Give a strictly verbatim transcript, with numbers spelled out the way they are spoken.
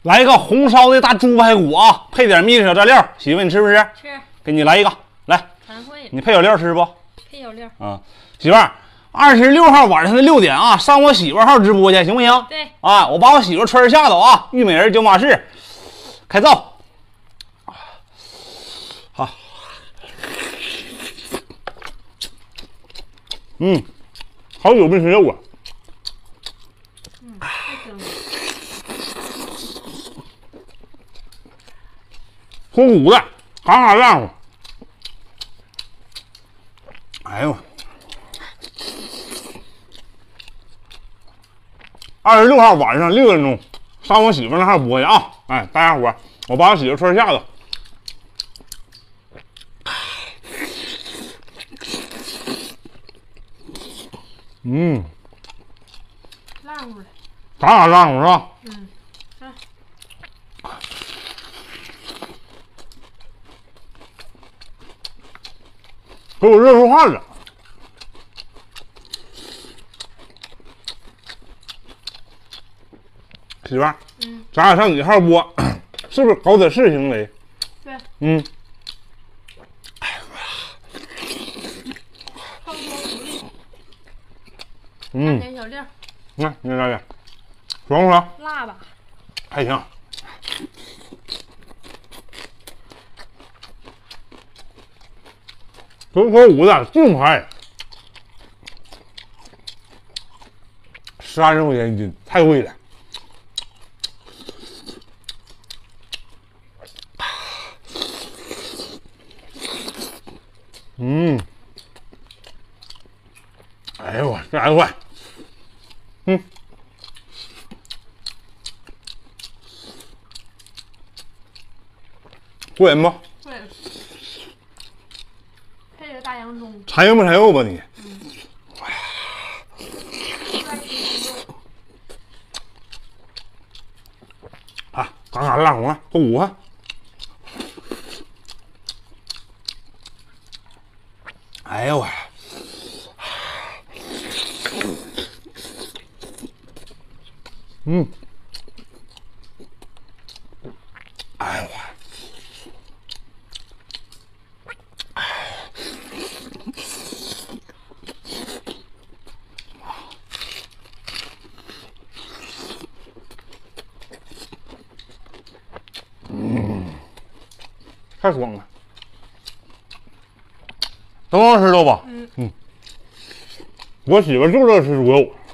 来一个红烧的大猪排骨啊，配点蜜小蘸料。媳妇，你吃不吃？ 吃。 给你来一个，来。 咱会。 你配小料吃不？ 配小料。 啊，媳妇儿，二十六号晚上的六点啊，上我媳妇号直播去，行不行？ 对。 啊，我把我媳妇春儿吓走啊！虞美人九马式，开灶。好。嗯，好久没吃肉了。 嗯，太香了。 火骨的，嘎嘎烂乎。哎呦，二十六号晚上六点钟上我媳妇那号播去啊！哎，大家伙儿，我把我媳妇春吓着。嗯， 烂乎的， 嘎嘎烂乎是吧？ 嗯，来。 给我热出汗了。媳妇儿， 嗯， 咱俩上你号播，是不是搞点事行为？ 对。 嗯。 差不多无力。 嗯。 点小料。 来，你来点，爽不爽？ 辣吧？ 还行。这火骨的净排，三十块钱一斤，太贵了。嗯，哎呦我这还快，嗯，过瘾不？ 过瘾。配个大洋葱。 馋油不馋油吧你？ 嗯。 啊，嘎嘎烂红了，后骨啊！哎呦我，嗯，哎呦我。嗯，太爽了，都能吃到吧？ 嗯嗯，我媳妇就乐吃猪肉。